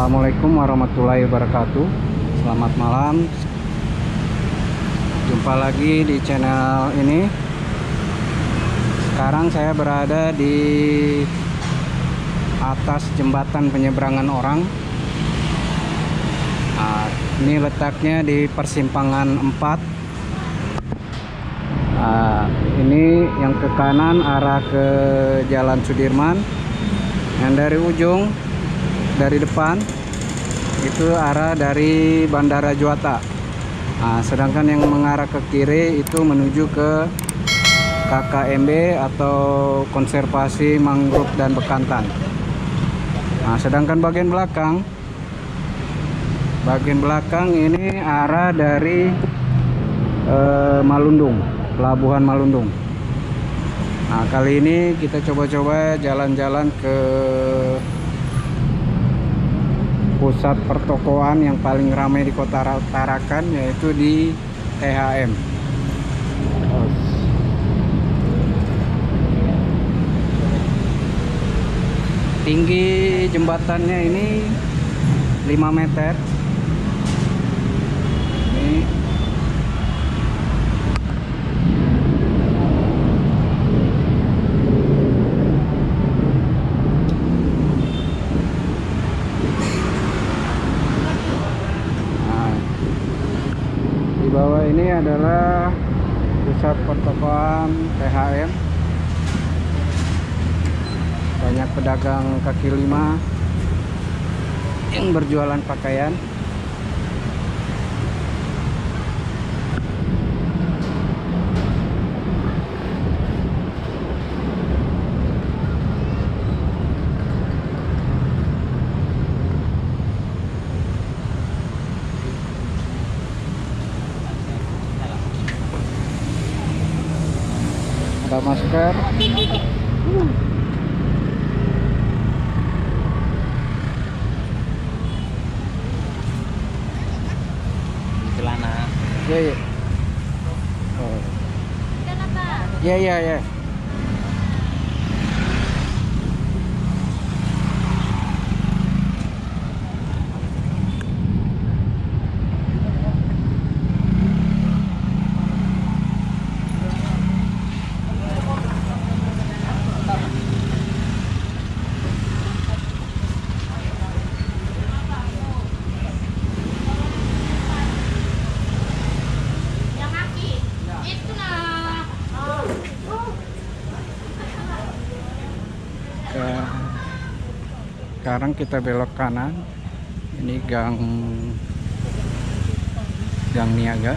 Assalamualaikum warahmatullahi wabarakatuh. Selamat malam. Jumpa lagi di channel ini. Sekarang saya berada di atas jembatan penyeberangan orang. Nah, ini letaknya di persimpangan 4. Nah, ini yang ke kanan arah ke Jalan Sudirman. Yang dari ujung, dari depan itu arah dari Bandara Juanda. Nah, sedangkan yang mengarah ke kiri itu menuju ke KKMB atau Konservasi Mangrove dan Bekantan. Nah, sedangkan bagian belakang ini arah dari Malundung, Pelabuhan Malundung. Nah, kali ini kita coba-coba jalan-jalan ke pusat pertokoan yang paling ramai di Kota Tarakan, yaitu di THM. Tinggi jembatannya ini 5 meter. Ini bawah ini adalah pusat pertokoan THM. Banyak pedagang kaki lima yang berjualan pakaian. Ada masker. Celana. Ya. Oh. Ya. Sekarang kita belok kanan. Ini gang niaga.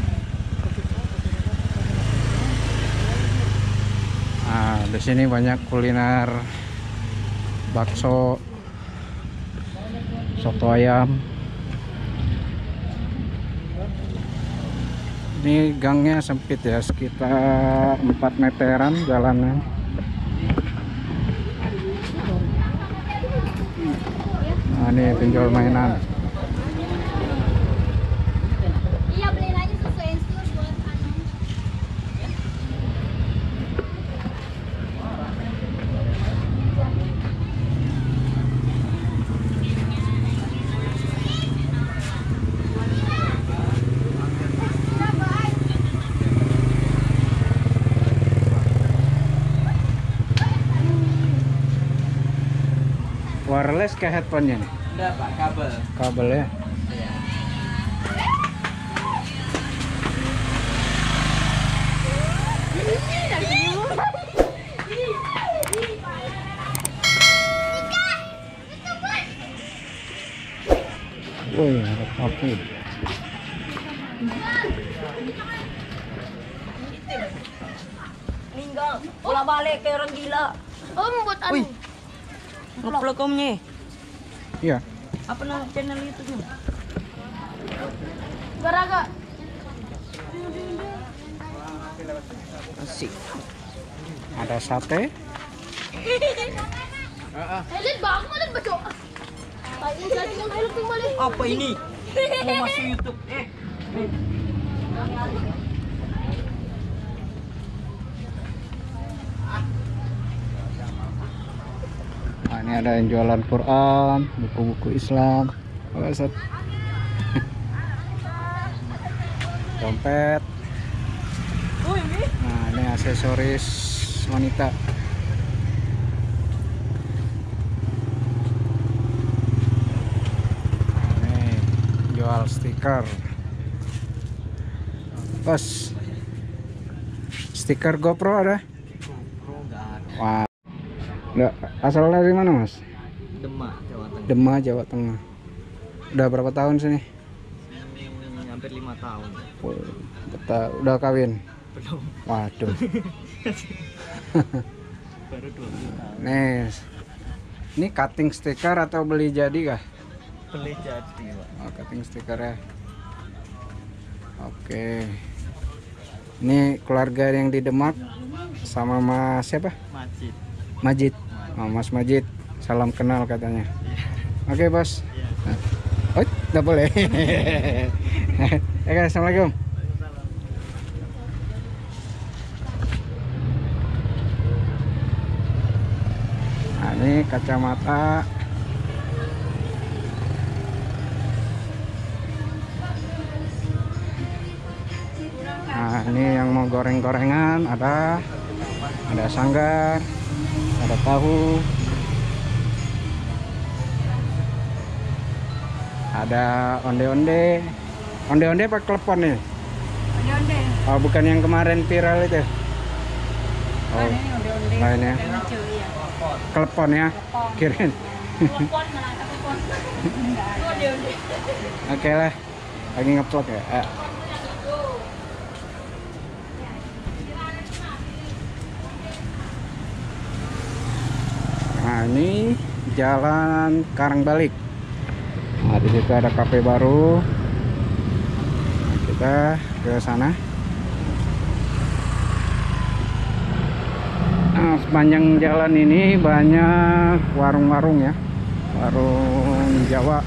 Nah, di sini banyak kuliner, bakso, soto ayam. Ini gangnya sempit ya, sekitar 4 meteran jalannya. Nah, ini penjual mainan. Iya, beliin aja susu ensur buat anu. Wireless ke headphone-nya nih? Enggak, Pak, kabel. Kabel ya. Iya. Wih, ada kopi. Meninggal, bola balik kayak orang gila. Om buat anu. Ngeplokomnya. Iya. Apa nama channel YouTube-nya? Garaga. Asik. Ada sate. Lihat bang, lihat baca. Tayo jadi yang help kembali. Apa ini? Mau masuk YouTube? Nah, Ini ada yang jualan Quran, buku-buku Islam. Oh, Ustaz. Dompet. Nah, ini aksesoris wanita. Ini jual stiker. Bos, stiker GoPro ada? Wah, nggak, asal dari mana Mas? Demak, Jawa Tengah. Demak, Jawa Tengah. Udah berapa tahun sini? Hampir 5 tahun. Oh, udah kawin? Belum. Waduh. Baru 20 tahun. Nih, ini cutting stiker atau beli jadi kah? Beli jadi, Pak. Oh, cutting stiker ya. Oke. Ini keluarga yang di Demak sama Mas siapa? Majid. Majid. Oh, Mas Majid. Salam kenal katanya. Oke, Bos. Oh, nggak boleh. Oke, assalamualaikum. Nah, ini kacamata. Nah, ini yang mau goreng-gorengan ada sanggar, ada tahu, ada onde-onde. Onde-onde pakai klepon nih. Onde-onde. Oh, bukan yang kemarin viral itu. Oh, Ini onde-onde. lain ya. Yang hijau, iya. Klepon ya. Kirain. Telepon malah telepon. Onde-onde. Oke lah. Lagi ngeplok ya. Nah, ini jalan Karangbalik. Nah, di situ ada kafe baru. Nah, kita ke sana. Nah, sepanjang jalan ini banyak warung-warung ya, warung Jawa.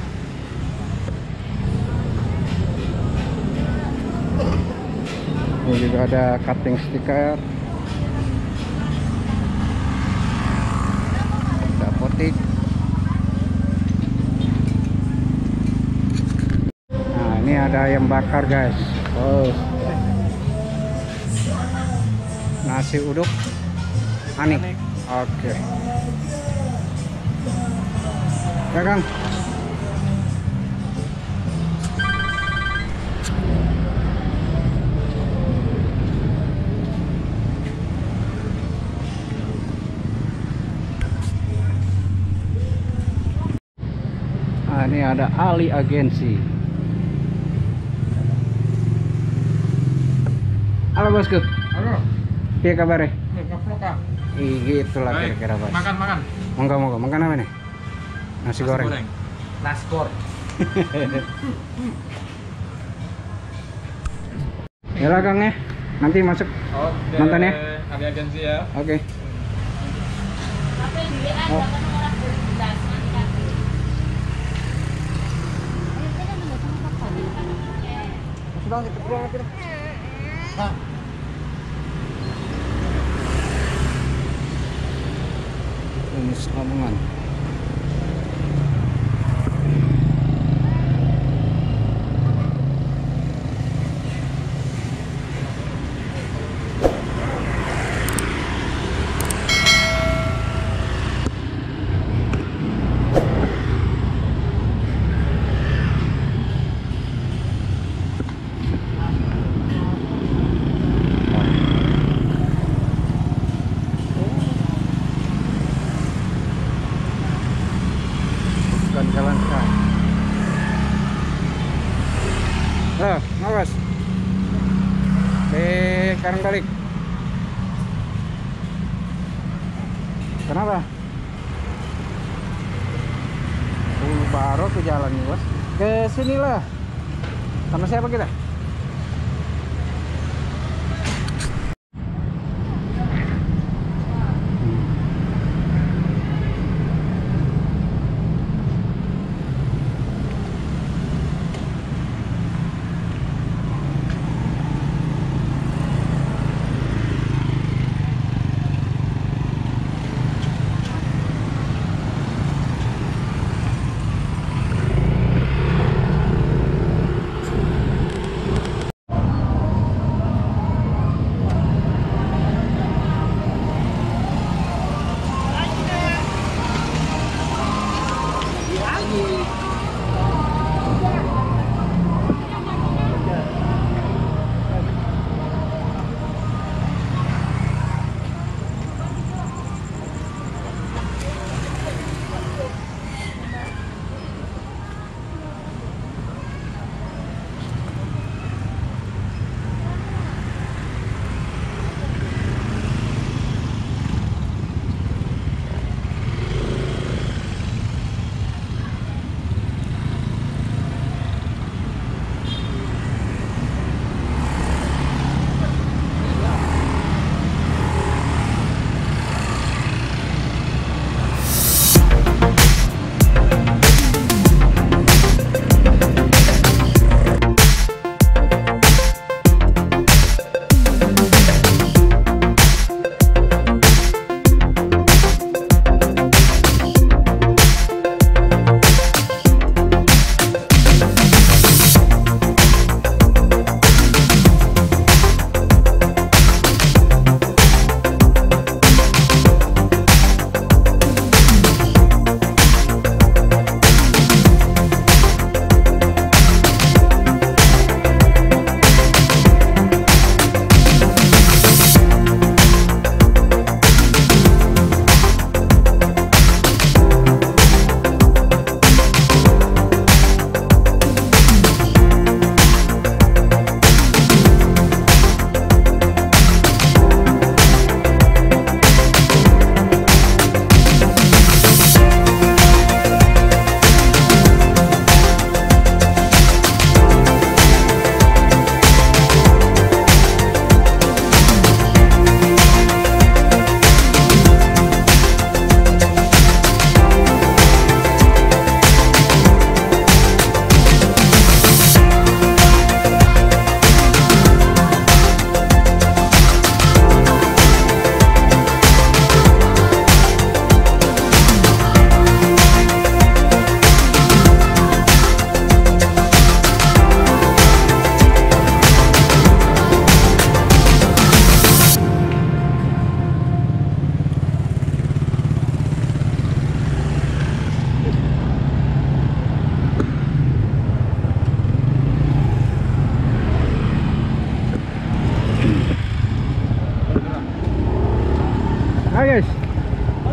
Ini juga ada cutting stiker. Apotik. Nah, ini ada ayam bakar guys. Oh, nasi uduk Anik. Oke. Ya Kang. Nah, ini ada Ali Agensi. Halo bosku. Halo, Piye kabare? ngeplok ah. Itulah Baik, kira-kira bos. makan. Monggo makan apa nih? Nasi goreng. Naskor. Ya lah Kang ya. Nanti masuk. Oke. Nonton ya? Ali Agensi ya. Oke. Oh. Sudah kita pulang aja. Ini Lamongan. Bukan jalan kaki. Halo, ngawas. Di Karangbalik. Kenapa? Baru ke jalan nih bos. Ke sinilah. Sama siapa kita?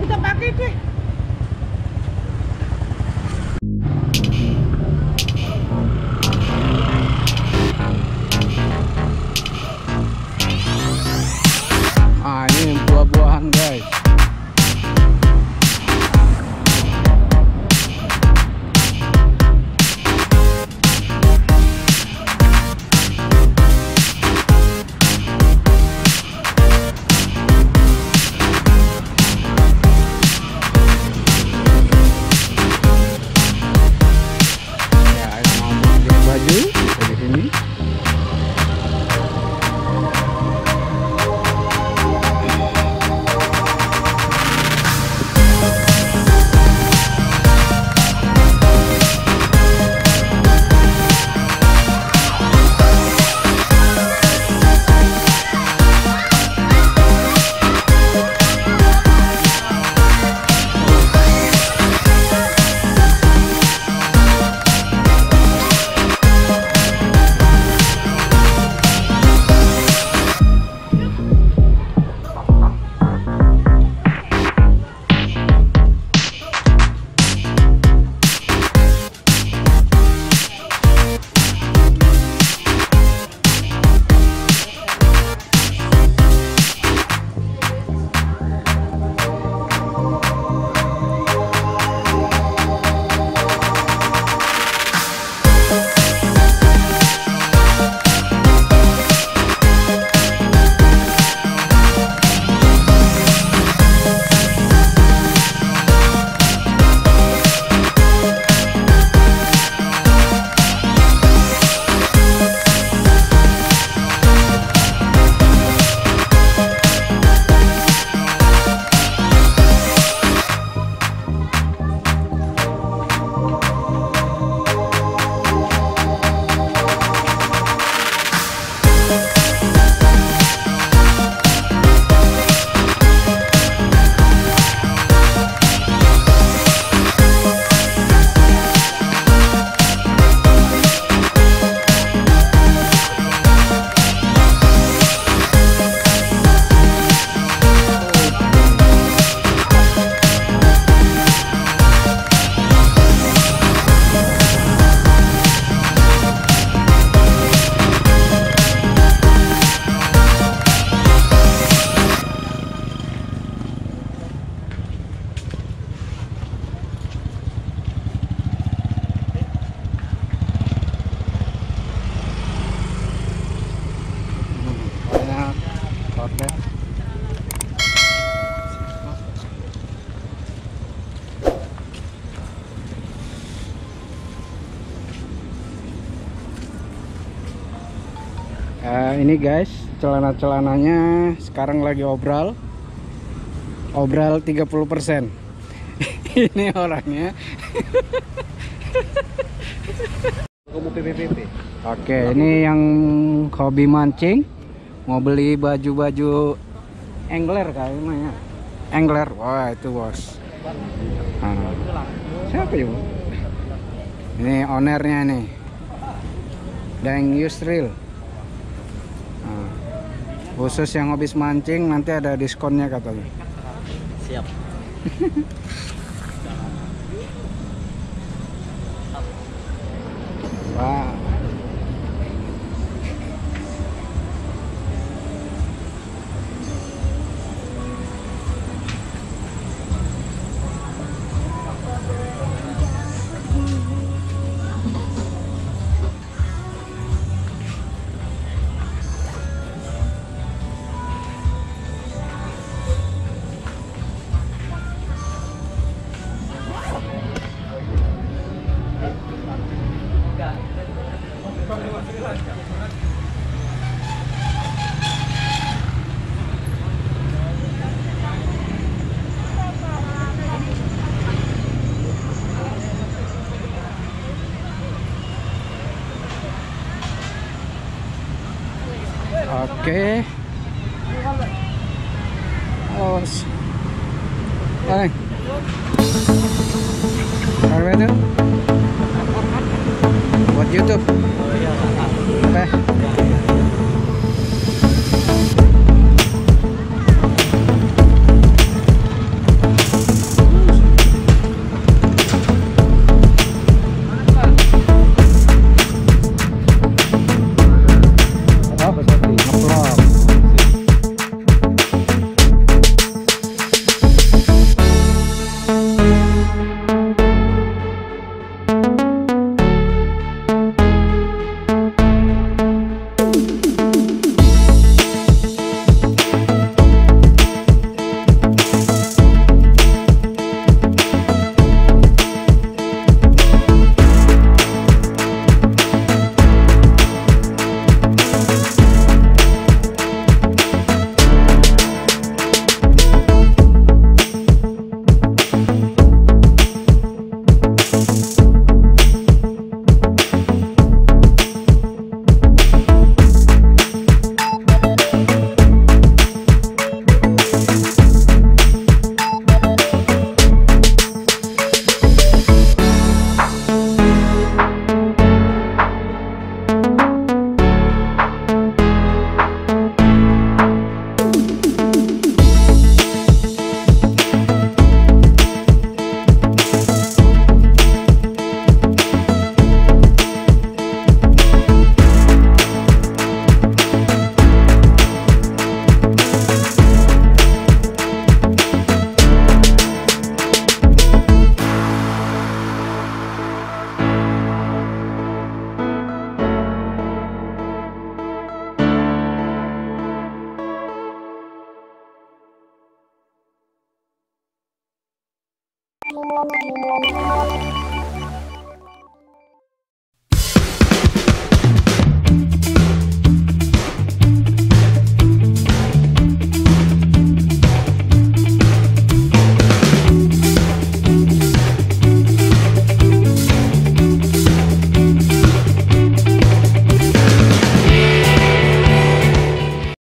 kita pakai deh. Ah, ini buah-buahan guys. Ya, yang mau beli baju di sini. Outlet. Ini guys, celana-celananya sekarang lagi obral 30%. Ini orangnya. Kamu PPP. Oke, ini yang hobi mancing, mau beli baju-baju angler kayaknya. Angler, wah itu bos. Nah, siapa ya? Ini ownernya nih, Deng Yusril. Nah, khusus yang habis mancing nanti ada diskonnya katanya. Siap. Wah. Oke. Awas. Hai. Apa itu? Buat YouTube. Oke. Thank you.